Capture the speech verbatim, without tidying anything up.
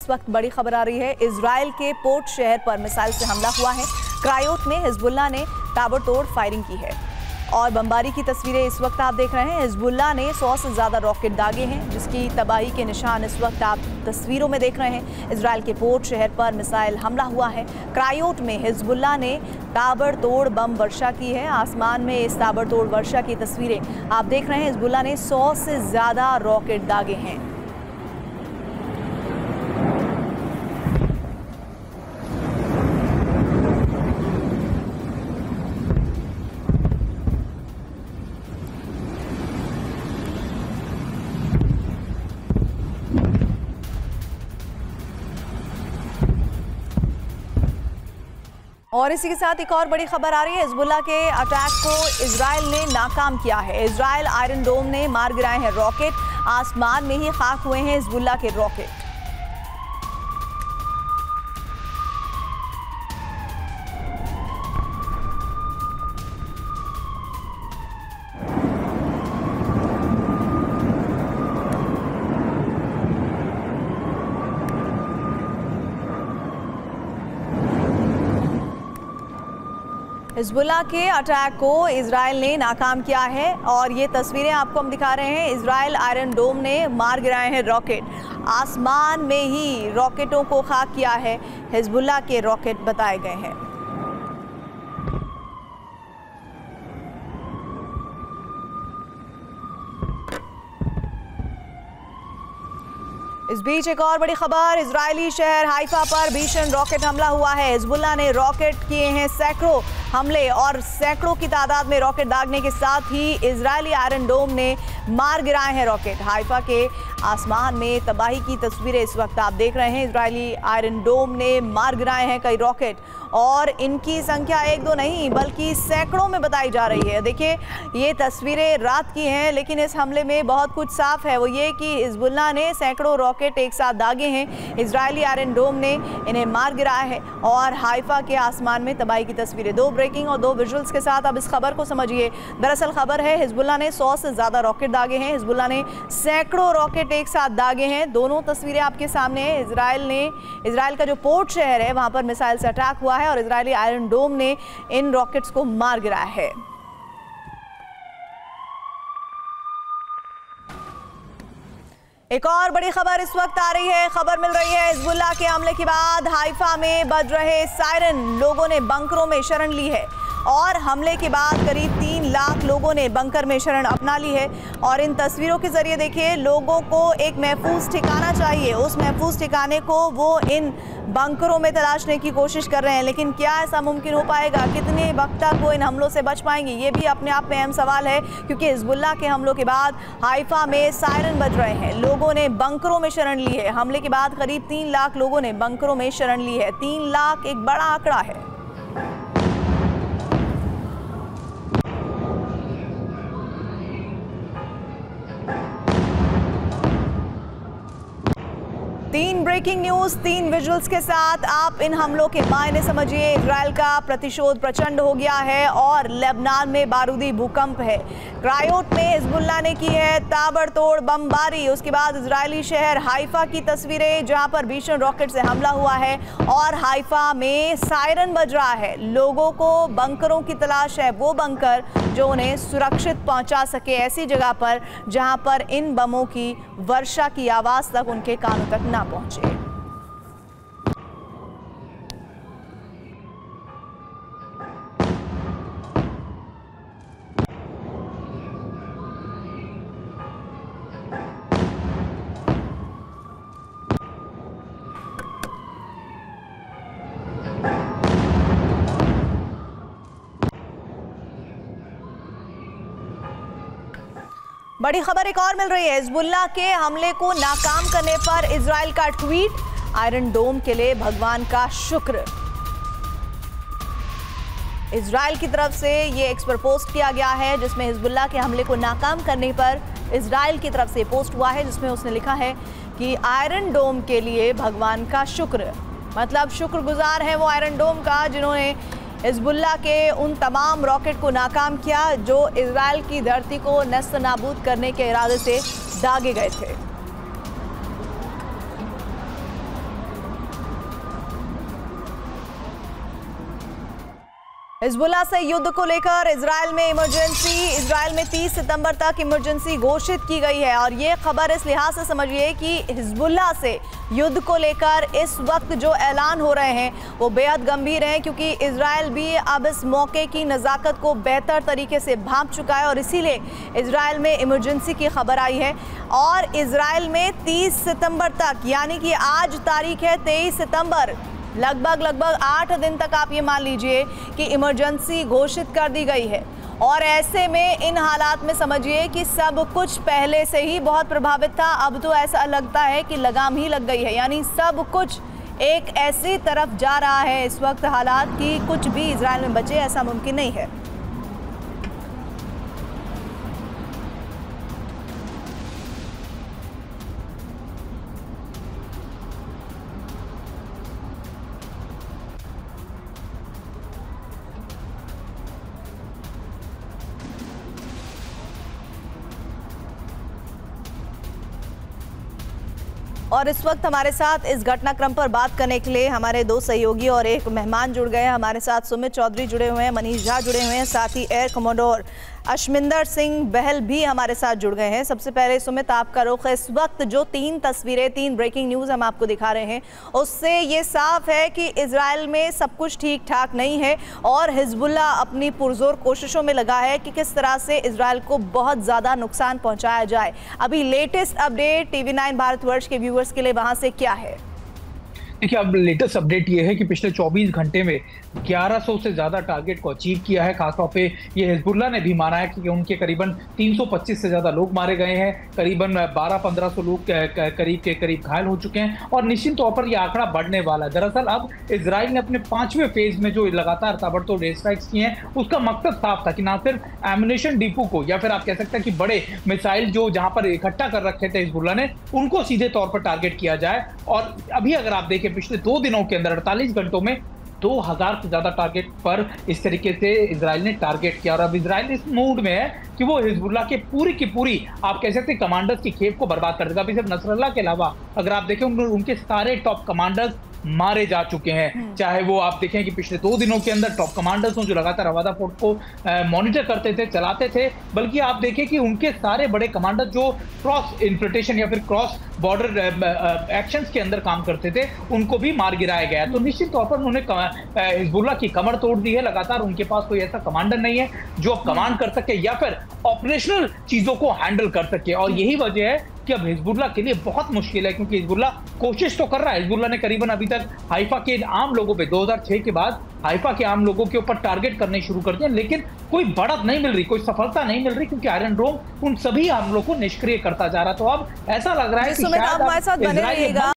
इस वक्त बड़ी खबर आ रही है। इजराइल के पोर्ट शहर पर मिसाइल से हमला हुआ है। क्रायोट में हिजबुल्लाह ने ताबड़तोड़ फायरिंग की है और बमबारी की तस्वीरें इस वक्त आप देख रहे हैं। हिजबुल्लाह ने सौ से ज़्यादा रॉकेट दागे हैं, जिसकी तबाही के निशान इस वक्त आप तस्वीरों में देख रहे हैं। इजराइल के पोर्ट शहर पर मिसाइल हमला हुआ है। क्रायोट में हिजबुल्लाह ने ताबड़तोड़ बम वर्षा की है। आसमान में इस ताबड़तोड़ वर्षा की तस्वीरें आप देख रहे हैं। हिजबुल्लाह ने सौ से ज़्यादा रॉकेट दागे हैं। और इसी के साथ एक और बड़ी खबर आ रही है। हिजबुल्लाह के अटैक को इजराइल ने नाकाम किया है। इजराइल आयरन डोम ने मार गिराए हैं रॉकेट। आसमान में ही खाक हुए हैं हिजबुल्लाह के रॉकेट। हिजबुल्लाह के अटैक को इजराइल ने नाकाम किया है और ये तस्वीरें आपको हम दिखा रहे हैं। इजराइल आयरन डोम ने मार गिराए हैं रॉकेट। आसमान में ही रॉकेटों को खाक किया है। हिजबुल्लाह के रॉकेट बताए गए हैं। इस बीच एक और बड़ी खबर, इजरायली शहर हाइफा पर भीषण रॉकेट हमला हुआ है। हिजबुल्लाह ने रॉकेट किए हैं सैकड़ों हमले और सैकड़ों की तादाद में रॉकेट दागने के साथ ही इजरायली आयरन डोम ने मार गिराए हैं रॉकेट। हाइफा के आसमान में तबाही की तस्वीरें इस वक्त आप देख रहे हैं। इजरायली आयरन डोम ने मार गिराए हैं कई रॉकेट और इनकी संख्या एक दो नहीं बल्कि सैकड़ों में बताई जा रही है। देखिए, ये तस्वीरें रात की हैं, लेकिन इस हमले में बहुत कुछ साफ है। वो ये कि हिजबुल्लाह ने सैकड़ों रॉकेट एक साथ दागे हैं। इजरायली आयरन डोम ने इन्हें मार गिराया है और हाइफा के आसमान में तबाही की तस्वीरें। दो ब्रेकिंग और दो विजुअल्स के साथ अब इस खबर को समझिए। दरअसल खबर है हिजबुल्लाह ने सौ से ज़्यादा रॉकेट दागे हैं। हिजबुल्लाह ने सैकड़ों रॉकेट एक साथ दागे हैं। दोनों तस्वीरें आपके सामने हैं। इजराइल ने इजराइल का जो पोर्ट शहर है वहाँ पर मिसाइल से अटैक हुआ है और इजरायली आयरन डोम ने इन रॉकेट्स को मार गिराया है। एक और बड़ी खबर इस वक्त आ रही है। खबर मिल रही है हिजबुल्लाह के हमले के बाद हाइफा में बज रहे सायरन। लोगों ने बंकरों में शरण ली है और हमले के बाद करीब तीन लाख लोगों ने बंकर में शरण अपना ली है। और इन तस्वीरों के जरिए देखिए, लोगों को एक महफूज ठिकाना चाहिए। उस महफूज ठिकाने को वो इन बंकरों में तलाशने की कोशिश कर रहे हैं, लेकिन क्या ऐसा मुमकिन हो पाएगा? कितने वक्त तक वो इन हमलों से बच पाएंगे? ये भी अपने आप में अहम सवाल है, क्योंकि हिजबुल्लाह के हमलों के बाद हाइफा में सायरन बज रहे हैं। लोगों ने बंकरों में शरण ली है। हमले के बाद करीब तीन लाख लोगों ने बंकरों में शरण ली है। तीन लाख एक बड़ा आंकड़ा है। तीन ब्रेकिंग न्यूज, तीन विजुअल्स के साथ आप इन हमलों के मायने समझिए। इजराइल का प्रतिशोध प्रचंड हो गया है और लेबनान में बारूदी भूकंप है। क्रायोट में हिजबुल्लाह ने की है ताबड़तोड़ बमबारी। उसके बाद इजरायली शहर हाइफा की तस्वीरें, जहां पर भीषण रॉकेट से हमला हुआ है और हाइफा में सायरन बज रहा है। लोगों को बंकरों की तलाश है, वो बंकर जो उन्हें सुरक्षित पहुंचा सके ऐसी जगह पर जहां पर इन बमों की वर्षा की आवाज तक उनके कानों तक ना पहुंचे। बड़ी खबर एक और मिल रही है। हिजबुल्लाह के हमले को नाकाम करने पर इजराइल का ट्वीट, आयरन डोम के लिए भगवान का शुक्र। इजराइल की तरफ से ये एक्सपर पोस्ट किया गया है, जिसमें हिजबुल्लाह के हमले को नाकाम करने पर इजराइल की तरफ से पोस्ट हुआ है, जिसमें उसने लिखा है कि आयरन डोम के लिए भगवान का शुक्र। मतलब शुक्रगुजार है वो आयरन डोम का, जिन्होंने हिजबुल्लाह के उन तमाम रॉकेट को नाकाम किया जो इजराइल की धरती को नस्त नाबूद करने के इरादे से दागे गए थे। हिजबुल्लाह से युद्ध को लेकर इजराइल में इमरजेंसी इजराइल में तीस सितंबर तक इमरजेंसी घोषित की गई है और ये खबर इस लिहाज से समझिए कि हिजबुल्लाह से युद्ध को लेकर इस वक्त जो ऐलान हो रहे हैं वो बेहद गंभीर हैं, क्योंकि इजराइल भी अब इस मौके की नज़ाकत को बेहतर तरीके से भांप चुका है और इसीलिए इजराइल में इमरजेंसी की खबर आई है। और इजराइल में तीस सितंबर तक, यानी कि आज तारीख है तेईस सितंबर, लगभग लगभग आठ दिन तक आप ये मान लीजिए कि इमरजेंसी घोषित कर दी गई है। और ऐसे में इन हालात में समझिए कि सब कुछ पहले से ही बहुत प्रभावित था, अब तो ऐसा लगता है कि लगाम ही लग गई है, यानी सब कुछ एक ऐसी तरफ जा रहा है इस वक्त हालात कि कुछ भी इजराइल में बचे ऐसा मुमकिन नहीं है। और इस वक्त हमारे साथ इस घटनाक्रम पर बात करने के लिए हमारे दो सहयोगी और एक मेहमान जुड़ गए हैं। हमारे साथ सुमित चौधरी जुड़े हुए हैं, मनीष झा जुड़े हुए हैं, साथ ही एयर कमांडर अशमिंदर सिंह बहल भी हमारे साथ जुड़ गए हैं। सबसे पहले सुमित, आपका रुख इस वक्त जो तीन तस्वीरें, तीन ब्रेकिंग न्यूज़ हम आपको दिखा रहे हैं, उससे ये साफ है कि इजराइल में सब कुछ ठीक ठाक नहीं है और हिजबुल्लाह अपनी पुरजोर कोशिशों में लगा है कि किस तरह से इजराइल को बहुत ज़्यादा नुकसान पहुँचाया जाए। अभी latest update TV nine Bharatvarsh के व्यूअर्स के लिए वहाँ से क्या है? देखिए, अब लेटेस्ट अपडेट ये है कि पिछले चौबीस घंटे में ग्यारह सौ से ज़्यादा टारगेट को अचीव किया है। खासतौर पे ये हिजबुल्लाह ने भी माना है कि उनके करीबन तीन सौ पच्चीस से ज़्यादा लोग मारे गए हैं, करीबन बारह पंद्रह सौ लोग करीब के करीब घायल हो चुके हैं और निश्चित तौर पर यह आंकड़ा बढ़ने वाला है। दरअसल अब इजराइल ने अपने पांचवें फेज में जो लगातार ताबड़तोड़ एयर स्ट्राइक्स किए हैं, उसका मकसद साफ था कि ना सिर्फ एम्युनिशन डिपो को या फिर आप कह सकते हैं कि बड़े मिसाइल जो जहाँ पर इकट्ठा कर रखे थे हिजबुल्लाह ने, उनको सीधे तौर पर टारगेट किया जाए। और अभी अगर आप देखें पिछले दो दिनों के अंदर अड़तालीस घंटों में दो हज़ार से ज्यादा टारगेट पर इस तरीके से इजराइल ने टारगेट किया और अब इजराइल इस मूड में है कि वो हिजबुल्लाह के पूरी की पूरी आप कह सकते हैं कमांडर्स की खेप को बर्बाद कर देगा। अभी सिर्फ नसरल्लाह के अलावा अगर आप देखें उन, उनके सारे टॉप कमांडर्स मारे जा चुके हैं। चाहे वो आप देखें कि पिछले दो दिनों के अंदर टॉप कमांडर्स हों जो लगातार रवादा फोर्ट को मॉनिटर करते थे, चलाते थे, बल्कि आप देखें कि उनके सारे बड़े कमांडर जो क्रॉस इन्फिल्ट्रेशन या फिर क्रॉस बॉर्डर एक्शंस के अंदर काम करते थे, उनको भी मार गिराया गया। तो निश्चित तौर पर उन्होंने हिजबुल्लाह की कमर तोड़ दी है। लगातार उनके पास कोई ऐसा कमांडर नहीं है जो कमांड कर सके या फिर ऑपरेशनल चीजों को हैंडल कर सके और यही वजह है कि अब हिजबुल्लाह के लिए बहुत मुश्किल है, क्योंकि हिजबुल्लाह कोशिश तो कर रहा है। हिजबुल्लाह ने करीबन अभी तक हाइफा के आम लोगों पे दो हज़ार छह के बाद हाइफा के आम लोगों के ऊपर टारगेट करने शुरू कर दिए, लेकिन कोई बढ़त नहीं मिल रही, कोई सफलता नहीं मिल रही, क्योंकि आयरन डोम उन सभी हमलों को निष्क्रिय करता जा रहा। तो अब ऐसा लग रहा है कि शायद